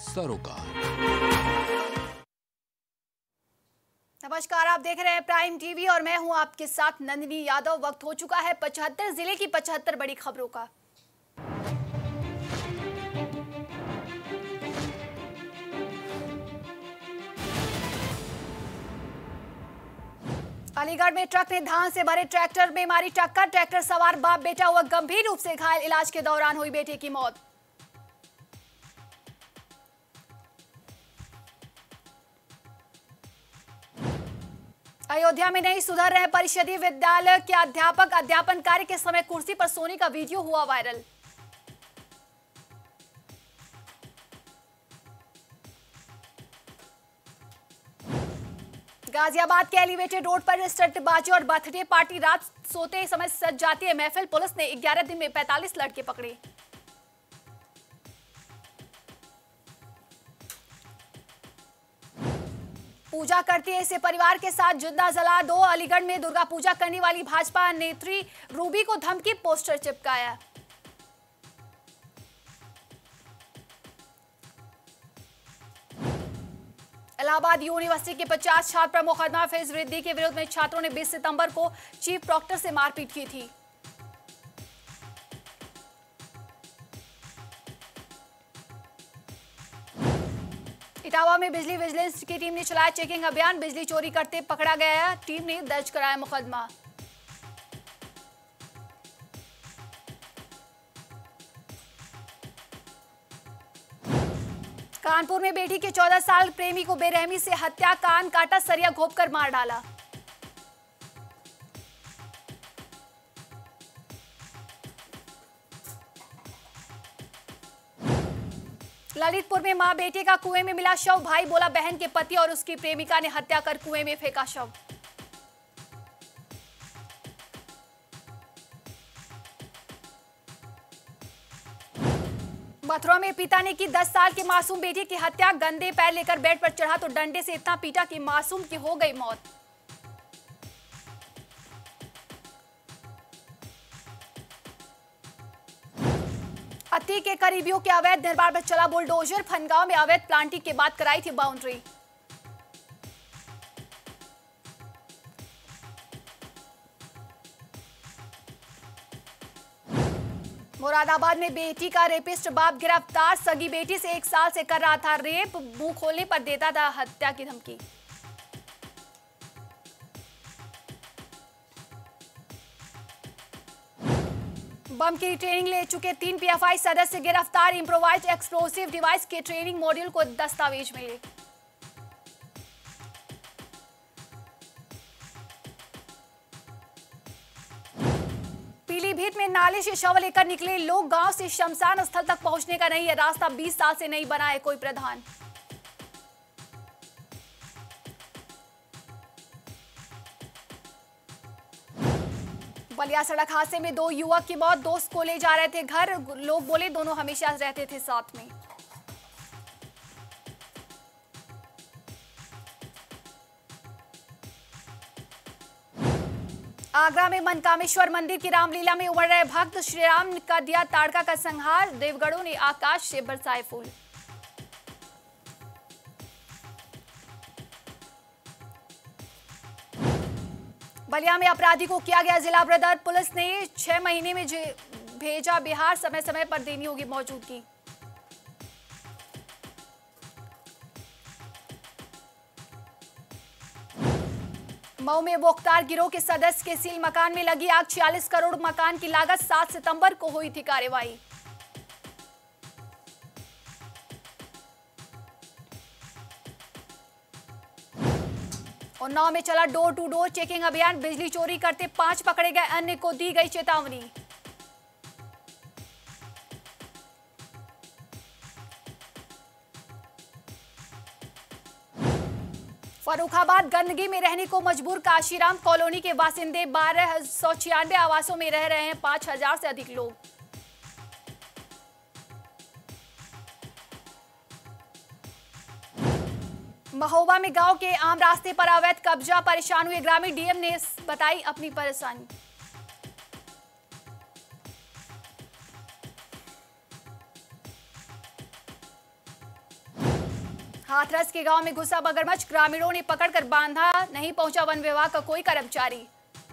सरोकार। नमस्कार, आप देख रहे हैं प्राइम टीवी और मैं हूं आपके साथ नंदिनी यादव। वक्त हो चुका है 75 जिले की 75 बड़ी खबरों का। अलीगढ़ में ट्रक ने धान से भरे ट्रैक्टर में मारी टक्कर। ट्रैक्टर सवार बाप बेटा हुआ गंभीर रूप से घायल। इलाज के दौरान हुई बेटे की मौत। अयोध्या में नहीं सुधर रहे परिषदीय विद्यालय के अध्यापक। अध्यापन कार्य के समय कुर्सी पर सोने का वीडियो हुआ वायरल। गाजियाबाद के एलिवेटेड रोड पर स्टंटबाजी और बर्थडे पार्टी। रात सोते समय सज जाती है महफिल। पुलिस ने 11 दिन में 45 लड़के पकड़े। पूजा करती है इसे परिवार के साथ जिंदा जला दो। अलीगढ़ में दुर्गा पूजा करने वाली भाजपा नेत्री रूबी को धमकी, पोस्टर चिपकाया। इलाहाबाद यूनिवर्सिटी के 50 छात्र पर मुकदमा। फीस वृद्धि के विरोध में छात्रों ने 20 सितंबर को चीफ प्रॉक्टर से मारपीट की थी। इटावा में बिजली विजिलेंस की टीम ने चलाया चेकिंग अभियान। बिजली चोरी करते पकड़ा गया। टीम ने दर्ज कराया मुकदमा। कानपुर में बेटी के 14 साल प्रेमी को बेरहमी से हत्या। कान काटा, सरिया घोंपकर मार डाला। ललितपुर में मां बेटे का कुएं में मिला शव। भाई बोला बहन के पति और उसकी प्रेमिका ने हत्या कर कुएं में फेंका शव। मथुरा में पिता ने की 10 साल की मासूम बेटी की हत्या। गंदे पैर लेकर बेड पर चढ़ा तो डंडे से इतना पीटा कि मासूम की हो गई मौत। अत्ती के करीबियों के अवैध निर्माण पर चला बुलडोजर। फनगांव में अवैध प्लांटिंग के बाद कराई थी बाउंड्री। मुरादाबाद में बेटी का रेपिस्ट बाप गिरफ्तार। सगी बेटी से 1 साल से कर रहा था रेप। मुंह खोलने पर देता था हत्या की धमकी। बम की ट्रेनिंग ले चुके 3 पीएफआई सदस्य गिरफ्तार। इम्प्रोवाइज्ड एक्सप्लोसिव डिवाइस के ट्रेनिंग मॉड्यूल को दस्तावेज मिले। पीलीभीत में नाले से शव लेकर निकले लोग। गांव से शमशान स्थल तक पहुंचने का नहीं है रास्ता। 20 साल से नहीं बना है कोई प्रधान। बलिया सड़क हादसे में 2 युवक की मौत। दोस्त को ले जा रहे थे घर। लोग बोले दोनों हमेशा रहते थे साथ में। आगरा में मनकामेश्वर मंदिर की रामलीला में उमड़ रहे भक्त। श्री राम का दिया ताड़का का संहार। देवगढ़ों ने आकाश से बरसाए फूल। बलिया में अपराधी को किया गया जिला ब्रदर। पुलिस ने 6 महीने में भेजा बिहार। समय समय पर देनी होगी मौजूदगी। मऊ में मुख्तार गिरोह के सदस्य के सील मकान में लगी आग। 46 करोड़ मकान की लागत। 7 सितंबर को हुई थी कार्रवाई। उन्नाव में चला डोर टू डोर चेकिंग अभियान। बिजली चोरी करते 5 पकड़े गए। अन्य को दी गई चेतावनी। फर्रुखाबाद गंदगी में रहने को मजबूर। काशीराम कॉलोनी के बासिंदे। 1296 आवासों में रह रहे हैं 5000 से अधिक लोग। महोबा में गांव के आम रास्ते पर अवैध कब्जा। परेशान हुए ग्रामीण। डीएम ने बताई अपनी परेशानी। हाथरस के गांव में घुसा मगरमच्छ, ग्रामीणों ने पकड़कर बांधा, नहीं पहुंचा वन विभाग का कोई कर्मचारी।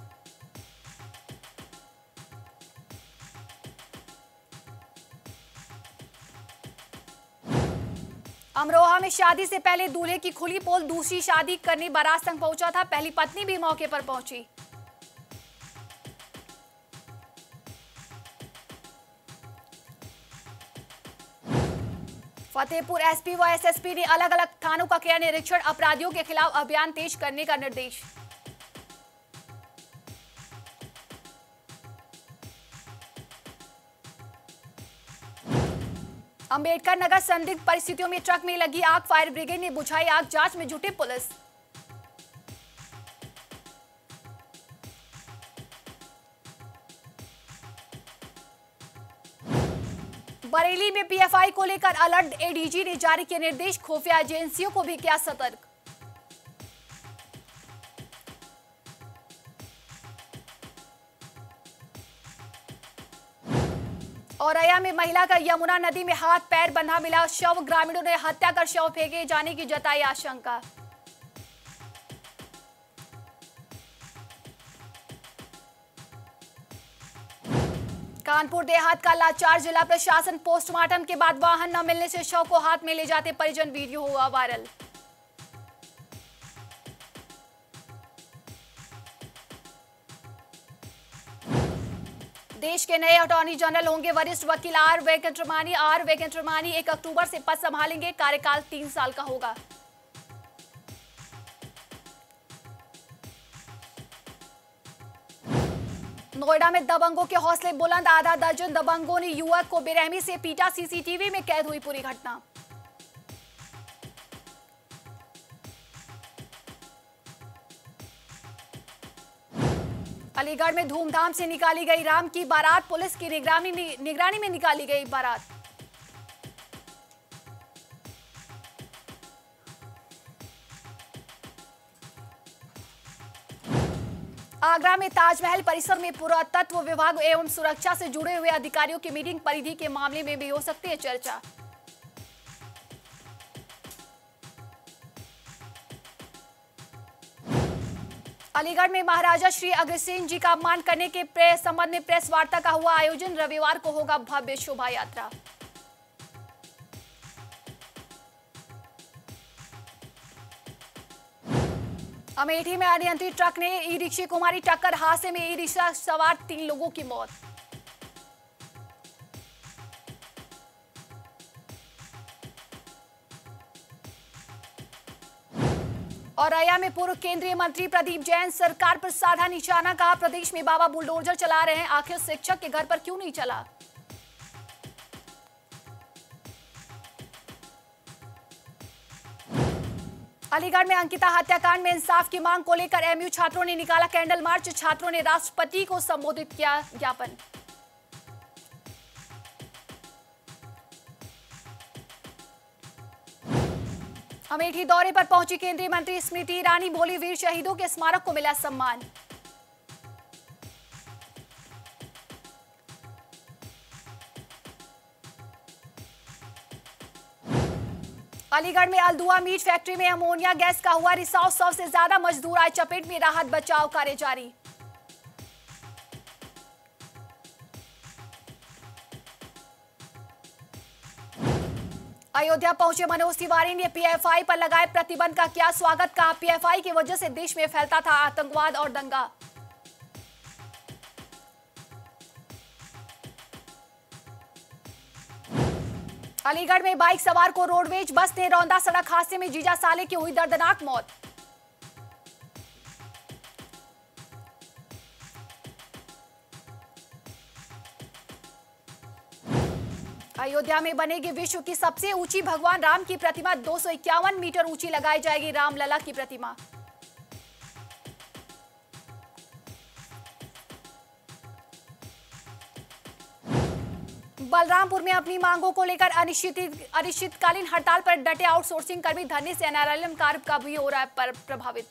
अमरोहा में शादी से पहले दूल्हे की खुली पोल, दूसरी शादी करने बारात संग पहुंचा था, पहली पत्नी भी मौके पर पहुंची। फतेहपुर एसपी व एसएसपी ने अलग अलग थानों का किया निरीक्षण, अपराधियों के खिलाफ अभियान तेज करने का निर्देश। अंबेडकर नगर संदिग्ध परिस्थितियों में ट्रक में लगी आग, फायर ब्रिगेड ने बुझाई आग, जांच में जुटी पुलिस। बरेली में पीएफआई को लेकर अलर्ट, एडीजी ने जारी किए निर्देश, खुफिया एजेंसियों को भी किया सतर्क। औरैया में महिला का यमुना नदी में हाथ पैर बंधा मिला शव, ग्रामीणों ने हत्या कर शव फेंके जाने की जताई आशंका। कानपुर देहात का लाचार, जिला प्रशासन, पोस्टमार्टम के बाद वाहन न मिलने से शव को हाथ में ले जाते परिजन, वीडियो हुआ वायरल। देश के नए अटॉर्नी जनरल होंगे वरिष्ठ वकील आर वेंकटरमणी 1 अक्टूबर से पद संभालेंगे, कार्यकाल 3 साल का होगा। नोएडा में दबंगों के हौसले बुलंद, आधा दर्जन दबंगों ने युवक को बेरहमी से पीटा, सीसीटीवी में कैद हुई पूरी घटना। अलीगढ़ में धूमधाम से निकाली गई राम की बारात, पुलिस की निगरानी में निकाली गई बारात। आगरा में ताजमहल परिसर में पुरातत्व विभाग एवं सुरक्षा से जुड़े हुए अधिकारियों की मीटिंग, परिधि के मामले में भी हो सकती है चर्चा। अलीगढ़ में महाराजा श्री अग्रसेन जी का अपमान करने के संबंध में प्रेस वार्ता का हुआ आयोजन, रविवार को होगा भव्य शोभा यात्रा। अमेठी में अनियंत्रित ट्रक ने ई रिक्शे को मारी टक्कर, हादसे में ई रिक्शा सवार 3 लोगों की मौत। औरैया में पूर्व केंद्रीय मंत्री प्रदीप जैन सरकार पर साधा निशाना, कहा प्रदेश में बाबा बुलडोजर चला रहे हैं, आखिर शिक्षक के घर पर क्यों नहीं चला। अलीगढ़ में अंकिता हत्याकांड में इंसाफ की मांग को लेकर एमयू छात्रों ने निकाला कैंडल मार्च, छात्रों ने राष्ट्रपति को संबोधित किया ज्ञापन। अमेठी दौरे पर पहुंची केंद्रीय मंत्री स्मृति ईरानी, बोली वीर शहीदों के स्मारक को मिला सम्मान। अलीगढ़ में अलदुआ मीट फैक्ट्री में अमोनिया गैस का हुआ रिसाव, 100 से ज्यादा मजदूर आए चपेट में, राहत बचाव कार्य जारी। अयोध्या पहुंचे मनोज तिवारी ने पीएफआई पर लगाए प्रतिबंध का किया स्वागत, कहा पीएफआई की वजह से देश में फैलता था आतंकवाद और दंगा। अलीगढ़ में बाइक सवार को रोडवेज बस ने रौंदा, सड़क हादसे में जीजा साले की हुई दर्दनाक मौत। अयोध्या में बनेगी विश्व की सबसे ऊंची भगवान राम की प्रतिमा, 251 मीटर ऊंची लगाई जाएगी रामलला की प्रतिमा। बलरामपुर में अपनी मांगों को लेकर अनिश्चितकालीन हड़ताल पर डटे आउटसोर्सिंग कर्मी, धरने से एनआरएलएम कार्य का भी हो रहा है प्रभावित।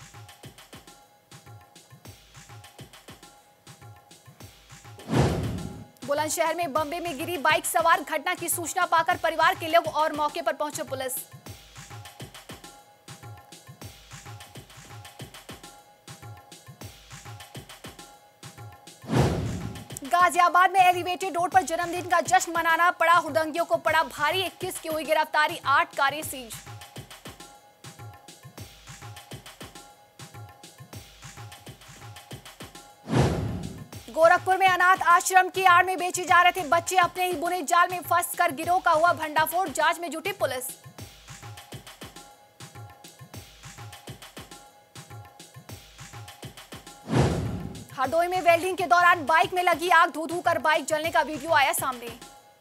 बुलंदशहर में बम्बे में गिरी बाइक सवार, घटना की सूचना पाकर परिवार के लोग और मौके पर पहुंचे पुलिस। गाजियाबाद में एलिवेटेड रोड पर जन्मदिन का जश्न मनाना पड़ा हुड़दंगियों को पड़ा भारी, 21 की हुई गिरफ्तारी, 8 कारें सीज। गोरखपुर में अनाथ आश्रम की आड़ में बेचे जा रहे थे बच्चे, अपने ही बुने जाल में फंसकर गिरोह का हुआ भंडाफोड़, जांच में जुटी पुलिस। हरदोई में वेल्डिंग के दौरान बाइक में लगी आग, धू धू कर बाइक जलने का वीडियो आया सामने।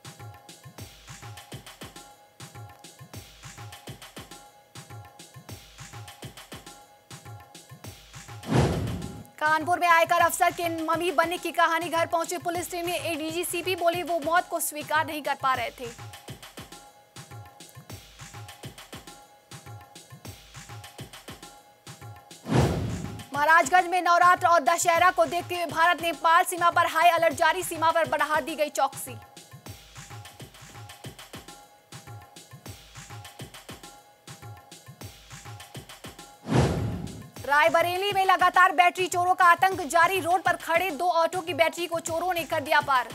कानपुर में आयकर अफसर के मम्मी बनने की कहानी, घर पहुंचे पुलिस टीम में एडीजी सीपी बोली वो मौत को स्वीकार नहीं कर पा रहे थे। महाराजगंज में नवरात्र और दशहरा को देखते हुए भारत नेपाल सीमा पर हाई अलर्ट जारी, सीमा पर बढ़ा दी गई चौकसी। रायबरेली में लगातार बैटरी चोरों का आतंक जारी, रोड पर खड़े 2 ऑटो की बैटरी को चोरों ने कर दिया पार।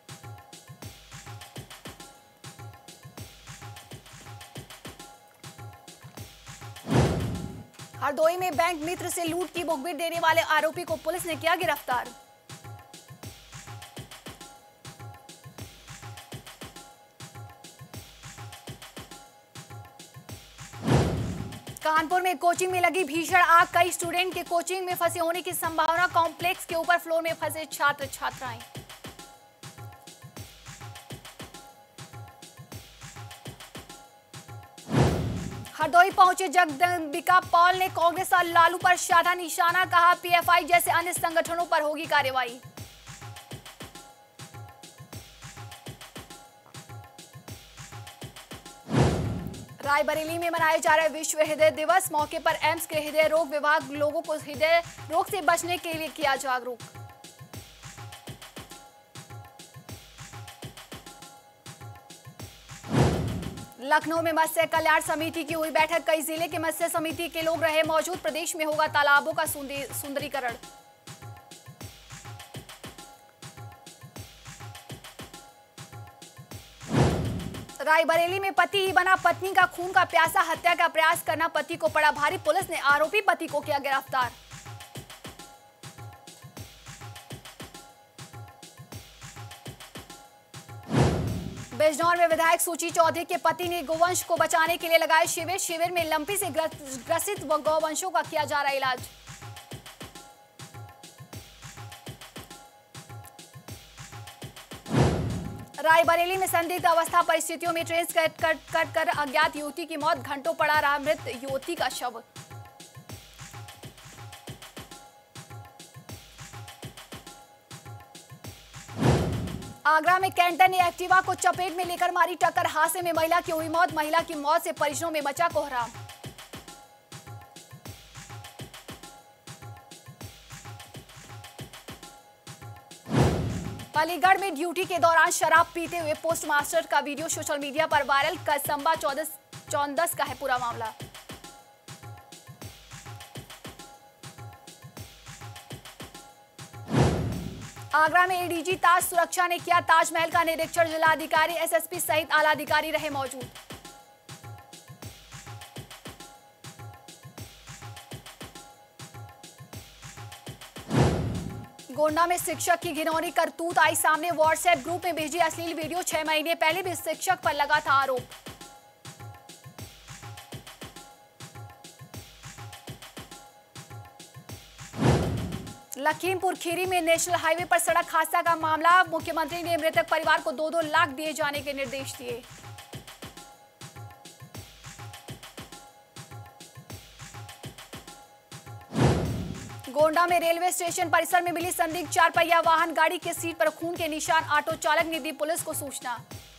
हरदोई में बैंक मित्र से लूट की मुखबिर देने वाले आरोपी को पुलिस ने किया गिरफ्तार। कानपुर में कोचिंग में लगी भीषण आग, कई स्टूडेंट के कोचिंग में फंसे होने की संभावना, कॉम्प्लेक्स के ऊपर फ्लोर में फंसे छात्र छात्राएं। हरदोई पहुंचे जगदंबिका पॉल ने कांग्रेस और लालू पर साधा निशाना, कहा पीएफआई जैसे अन्य संगठनों पर होगी कार्रवाई। रायबरेली में मनाए जा रहे विश्व हृदय दिवस मौके पर एम्स के हृदय रोग विभाग लोगों को हृदय रोग से बचने के लिए किया जागरूक। लखनऊ में मत्स्य कल्याण समिति की हुई बैठक, कई जिले के मत्स्य समिति के लोग रहे मौजूद, प्रदेश में होगा तालाबों का सुंदरीकरण। रायबरेली में पति ही बना पत्नी का खून का प्यासा, हत्या का प्रयास करना पति को पड़ा भारी, पुलिस ने आरोपी पति को किया गिरफ्तार। बिजनौर में विधायक सूची चौधरी के पति ने गोवंश को बचाने के लिए लगाए शिविर, शिविर में लंपी से ग्रसित गौवंशों का किया जा रहा इलाज। रायबरेली में संदिग्ध अवस्था परिस्थितियों में ट्रेन कट कर अज्ञात युवती की मौत, घंटों पड़ा रहा मृत युवती का शव। आगरा में कैंटर ने एक्टिवा को चपेट में लेकर मारी टक्कर, हादसे में महिला की हुई मौत, महिला की मौत से परिजनों में मचा कोहराम। अलीगढ़ में ड्यूटी के दौरान शराब पीते हुए पोस्टमास्टर का वीडियो सोशल मीडिया पर वायरल, कसंबा चौंदस का है पूरा मामला। आगरा में एडीजी ताज सुरक्षा ने किया ताजमहल का निरीक्षण, जिलाधिकारी एसएसपी सहित आला अधिकारी रहे मौजूद। गोंडा में शिक्षक की घिनौनी करतूत आई सामने, व्हाट्सएप ग्रुप में भेजी अश्लील वीडियो, 6 महीने पहले भी शिक्षक पर लगा था आरोप। लखीमपुर खीरी में नेशनल हाईवे पर सड़क हादसा का मामला, मुख्यमंत्री ने मृतक परिवार को 2-2 लाख दिए जाने के निर्देश दिए। गोंडा में रेलवे स्टेशन परिसर में मिली संदिग्ध 4 पहिया वाहन, गाड़ी के सीट पर खून के निशान, ऑटो चालक ने दी पुलिस को सूचना।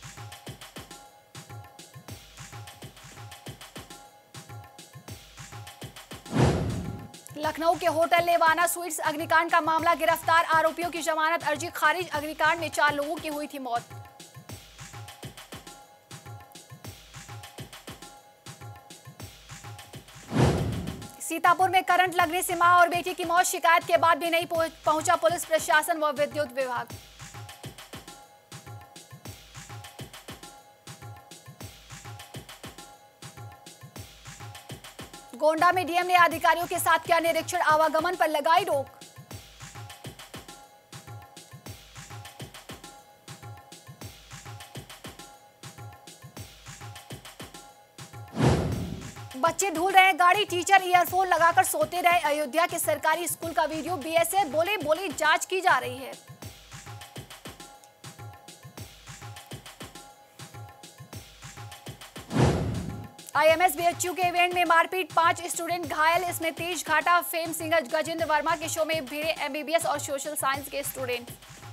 लखनऊ के होटल लेवाना स्वीट्स अग्निकांड का मामला, गिरफ्तार आरोपियों की जमानत अर्जी खारिज, अग्निकांड में 4 लोगों की हुई थी मौत। सीतापुर में करंट लगने से मां और बेटी की मौत, शिकायत के बाद भी नहीं पहुंचा पुलिस प्रशासन व विद्युत विभाग। गोंडा में डीएम ने अधिकारियों के साथ किया निरीक्षण, आवागमन पर लगाई रोक। बच्चे धुल रहे गाड़ी, टीचर ईयरफोन लगाकर सोते रहे। अयोध्या के सरकारी स्कूल का वीडियो, बीएसएफ बोले जांच की जा रही है। आईएमएस बीएचयू के इवेंट में मारपीट, 5 स्टूडेंट घायल। इसमें तेज घाटा फेम सिंगर गजेंद्र वर्मा के शो में भिड़े एमबीबीएस और सोशल साइंस के स्टूडेंट।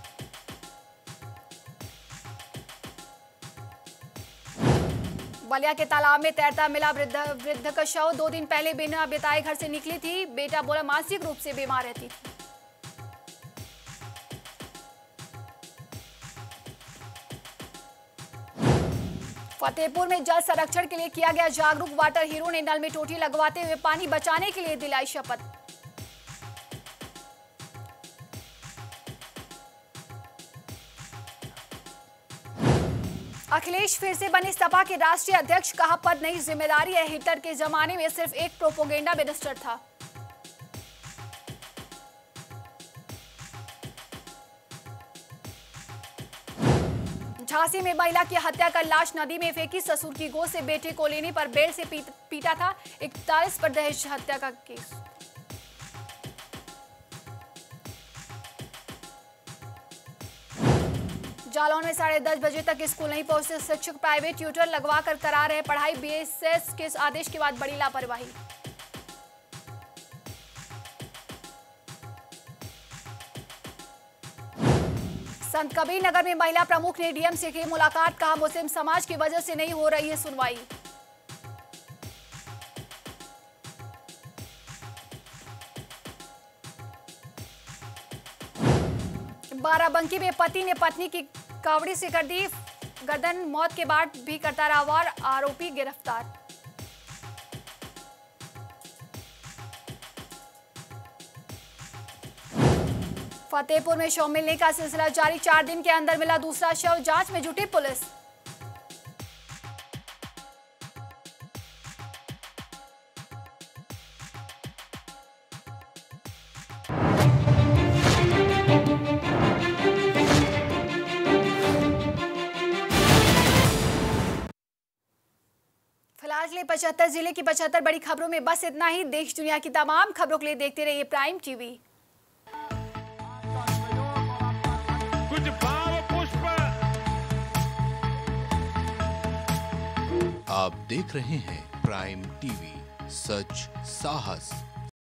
बलिया के तालाब में तैरता मिला वृद्ध का शव। 2 दिन पहले बिना बिताए घर से निकली थी। बेटा बोला मानसिक रूप से बीमार रहती थी। फतेहपुर में जल संरक्षण के लिए किया गया जागरूक, वाटर हीरो ने नल में टोटी लगवाते हुए पानी बचाने के लिए दिलाई शपथ। अखिलेश फिर से बने सपा के राष्ट्रीय अध्यक्ष, कहा पद नहीं जिम्मेदारी है। हिटलर के जमाने में सिर्फ एक प्रोपोगेंडा मिनिस्टर था। झांसी में महिला की हत्या कर लाश नदी में फेंकी, ससुर की गोद से बेटे को लेने पर बेल्ट से पीटा था। 41 पर दहेज हत्या का केस। जालौन में 10:30 बजे तक स्कूल नहीं पहुंचे शिक्षक, प्राइवेट ट्यूटर लगवा कर करा रहे पढ़ाई। बीएसएस के आदेश के बाद बड़ी लापरवाही। संत कबीर नगर में महिला प्रमुख ने डीएम से की मुलाकात, कहा मुस्लिम समाज की वजह से नहीं हो रही है सुनवाई। बाराबंकी में पति ने पत्नी की कावड़ी से कर दी गर्दन, मौत के बाद भी करता रहा वार, आरोपी गिरफ्तार। फतेहपुर में शव मिलने का सिलसिला जारी, 4 दिन के अंदर मिला दूसरा शव, जांच में जुटी पुलिस। फिलहाल के लिए 75 जिले की 75 बड़ी खबरों में बस इतना ही। देश दुनिया की तमाम खबरों के लिए देखते रहिए प्राइम टीवी। कुछ भाव पुष्प। आप देख रहे हैं प्राइम टीवी, सच साहस